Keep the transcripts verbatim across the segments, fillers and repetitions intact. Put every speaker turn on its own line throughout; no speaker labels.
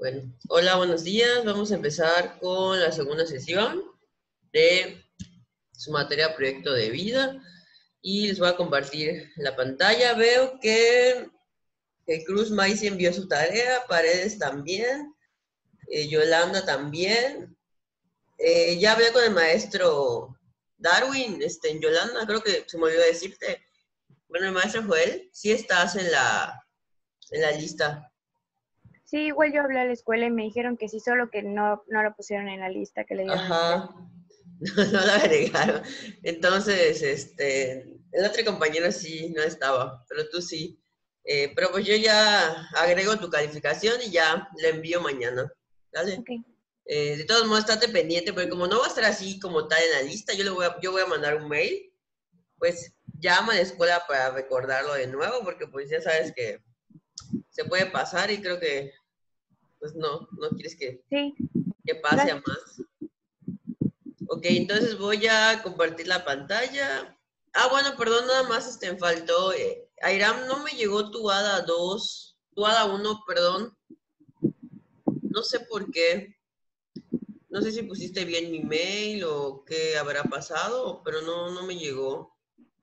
Bueno, hola, buenos días. Vamos a empezar con la segunda sesión de su materia proyecto de vida y les voy a compartir la pantalla. Veo que, que Cruz Maizi envió su tarea, Paredes también, eh, Yolanda también. Eh, ya hablé con el maestro Darwin, este, en Yolanda, creo que se me olvidó decirte. Bueno, el maestro Joel, sí estás en la, en la lista.
Sí, igual yo hablé a la escuela y me dijeron que sí, solo que no, no lo pusieron en la lista que le dieron a usted.
Ajá, no, no la agregaron. Entonces, este, el otro compañero sí no estaba, pero tú sí. Eh, pero pues yo ya agrego tu calificación y ya la envío mañana. ¿Dale?
Ok,
Eh, de todos modos, estate pendiente, porque como no va a estar así como tal en la lista, yo le voy a, yo voy a mandar un mail, pues llama a la escuela para recordarlo de nuevo, porque pues ya sabes que se puede pasar y creo que pues no, no quieres que,
sí,
que pase a
gracias.
más. Ok, entonces voy a compartir la pantalla. Ah, bueno, perdón, nada más este, me faltó. Eh, Airam, no me llegó tu A D A dos, tu A D A uno, perdón. No sé por qué. No sé si pusiste bien mi mail o qué habrá pasado, pero no, no me llegó.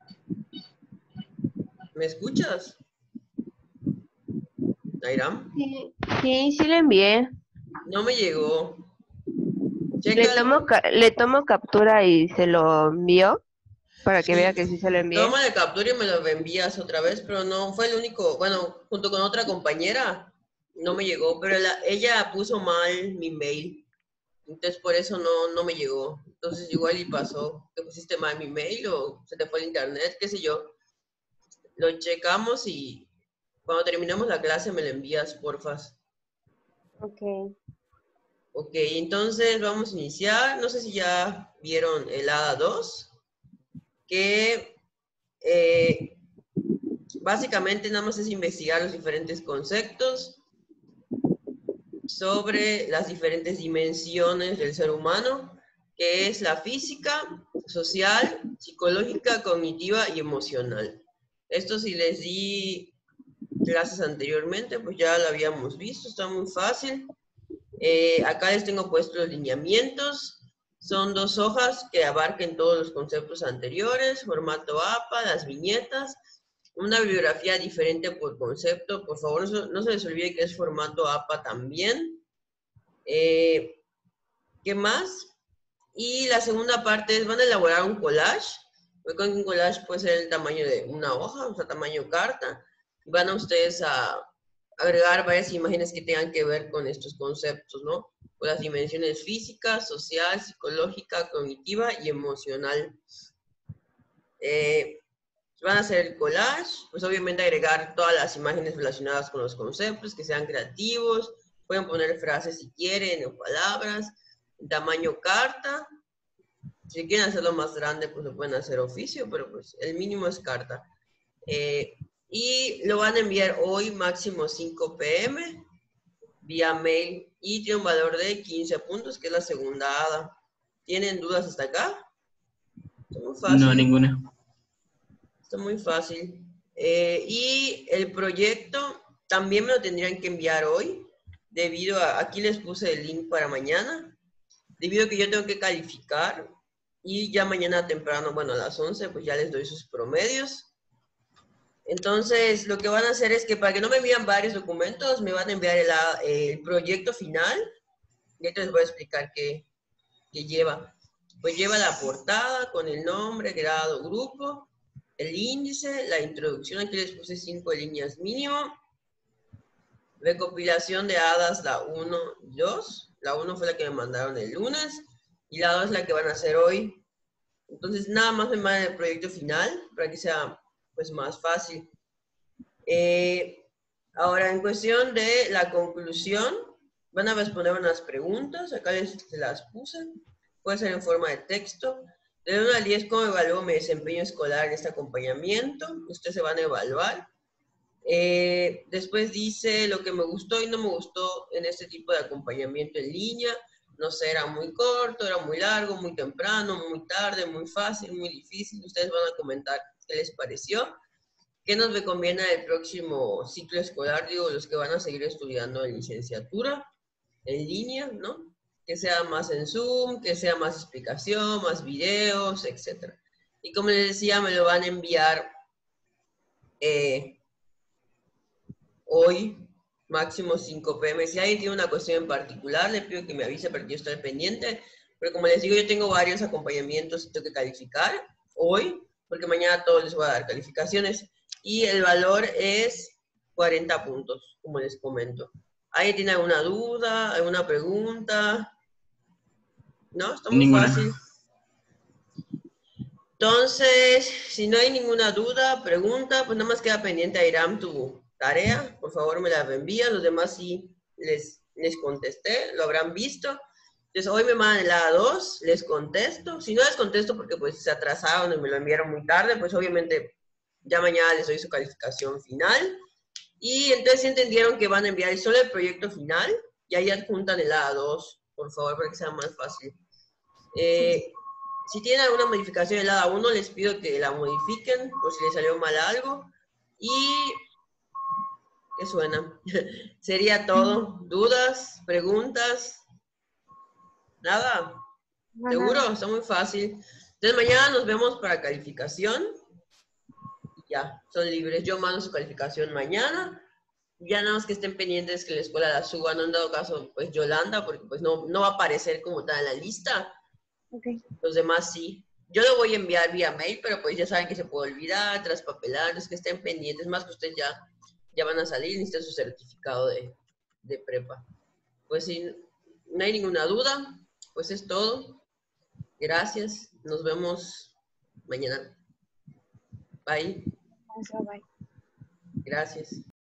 ¿Me escuchas, Airam?
Sí, sí, sí le envié.
No me llegó.
Le tomo,
Chécalo.
ca- le tomo captura y se lo envío para que vea
Sí,
que sí se lo envié.
toma de captura y me lo envías otra vez, pero no fue el único, bueno, junto con otra compañera, no me llegó, pero la- ella puso mal mi mail, entonces por eso no, no me llegó. Entonces igual y pasó, que pusiste mal mi mail o se te fue el internet, qué sé yo. Lo checamos y cuando terminemos la clase me lo envías, porfas.
Ok.
Ok, entonces vamos a iniciar. No sé si ya vieron el A D A dos, que eh, básicamente nada más es investigar los diferentes conceptos sobre las diferentes dimensiones del ser humano, que es la física, social, psicológica, cognitiva y emocional. Esto si les di clases anteriormente, pues ya lo habíamos visto, está muy fácil. Eh, acá les tengo puestos los lineamientos. Son dos hojas que abarquen todos los conceptos anteriores, formato A P A, las viñetas, una bibliografía diferente por concepto. Por favor, no, no se les olvide que es formato A P A también. Eh, ¿Qué más? Y la segunda parte es, van a elaborar un collage. Recuerden que un collage puede ser el tamaño de una hoja, o sea, tamaño carta. Van a ustedes a agregar varias imágenes que tengan que ver con estos conceptos, ¿no? Con las dimensiones física, social, psicológica, cognitiva y emocional. Eh, Van a hacer el collage, pues obviamente agregar todas las imágenes relacionadas con los conceptos, que sean creativos, pueden poner frases si quieren o palabras, tamaño carta, si quieren hacerlo más grande, pues lo pueden hacer oficio, pero pues el mínimo es carta. Eh, y lo van a enviar hoy máximo cinco p m vía mail y tiene un valor de quince puntos, que es la segunda hada. ¿Tienen dudas hasta acá? Está muy
No,
fácil.
ninguna.
Está muy fácil. Eh, y el proyecto también me lo tendrían que enviar hoy, debido a, aquí les puse el link para mañana, debido a que yo tengo que calificar y ya mañana temprano, bueno, a las once, pues ya les doy sus promedios. Entonces, lo que van a hacer es que para que no me envíen varios documentos, me van a enviar el, el proyecto final, y ahorita les voy a explicar qué, qué lleva. Pues lleva la portada con el nombre, grado, grupo, el índice, la introducción, aquí les puse cinco líneas mínimo, recopilación de hadas, la uno y dos, la uno fue la que me mandaron el lunes, y la dos es la que van a hacer hoy. Entonces, nada más me mandan el proyecto final, para que sea pues más fácil. Eh, ahora, en cuestión de la conclusión, van a responder unas preguntas, acá les se las puse, puede ser en forma de texto. De uno al diez, ¿cómo evalúo mi desempeño escolar en este acompañamiento? Ustedes se van a evaluar. Eh, después dice lo que me gustó y no me gustó en este tipo de acompañamiento en línea. No sé, era muy corto, era muy largo, muy temprano, muy tarde, muy fácil, muy difícil. Ustedes van a comentar qué les pareció. ¿Qué nos recomienda el próximo ciclo escolar? Digo, los que van a seguir estudiando en licenciatura. en línea, ¿no? Que sea más en Zoom, que sea más explicación, más videos, etcétera. Y como les decía, me lo van a enviar eh, hoy, máximo cinco pe eme. Si alguien tiene una cuestión en particular, le pido que me avise para que yo esté pendiente. Pero como les digo, yo tengo varios acompañamientos que tengo que calificar hoy, porque mañana a todos les voy a dar calificaciones. Y el valor es cuarenta puntos, como les comento. ¿Alguien tiene alguna duda, alguna pregunta? ¿No? Está muy
Ninguna.
fácil. Entonces, si no hay ninguna duda, pregunta, pues nada más queda pendiente a Iram tu tarea. Por favor, me la reenvían. Los demás sí les, les contesté, lo habrán visto. Entonces, hoy me mandan el A dos, les contesto. Si no les contesto porque pues se atrasaron y me lo enviaron muy tarde, pues obviamente ya mañana les doy su calificación final. Y entonces entendieron que van a enviar solo el proyecto final y ahí adjuntan el A dos, por favor, para que sea más fácil. Eh, si tienen alguna modificación del A uno, les pido que la modifiquen por si les salió mal algo. Y... ¿qué suena? Sería todo. ¿Dudas? ¿Preguntas? ¿Nada?
No,
¿Seguro?
nada.
Está muy fácil. Entonces mañana nos vemos para calificación. Ya, son libres. Yo mando su calificación mañana. Ya nada más que estén pendientes que la escuela la suba. No han dado caso, pues, Yolanda, porque pues no, no va a aparecer como tal en la lista.
Okay.
Los demás sí. Yo lo voy a enviar vía mail, pero pues ya saben que se puede olvidar, traspapelar, es que estén pendientes. Más que ustedes ya, ya van a salir, necesitan su certificado de, de prepa. Pues si no hay ninguna duda, pues es todo. Gracias. Nos vemos mañana. Bye.
Bye.
Gracias.